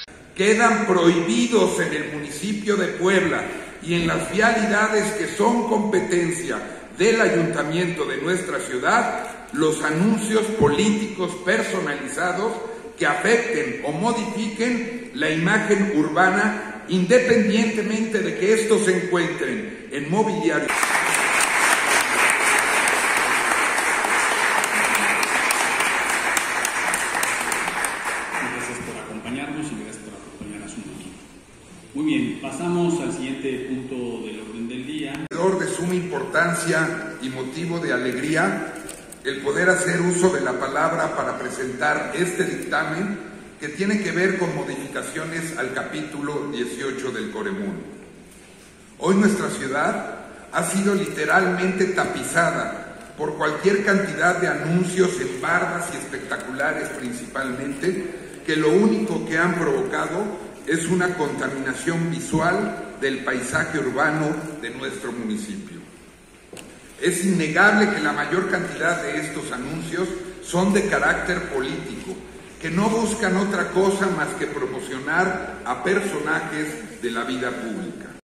Quedan prohibidos en el municipio de Puebla y en las vialidades que son competencia del ayuntamiento de nuestra ciudad los anuncios políticos personalizados que afecten o modifiquen la imagen urbana, independientemente de que estos se encuentren en mobiliario. Gracias por acompañarnos y gracias por acompañar a su equipo. Muy bien, pasamos al siguiente punto del orden del día. De suma importancia y motivo de alegría el poder hacer uso de la palabra para presentar este dictamen que tiene que ver con modificaciones al capítulo 18 del Coremún. Hoy nuestra ciudad ha sido literalmente tapizada por cualquier cantidad de anuncios en bardas y espectaculares principalmente, que lo único que han provocado es una contaminación visual del paisaje urbano de nuestro municipio. Es innegable que la mayor cantidad de estos anuncios son de carácter político, que no buscan otra cosa más que promocionar a personajes de la vida pública.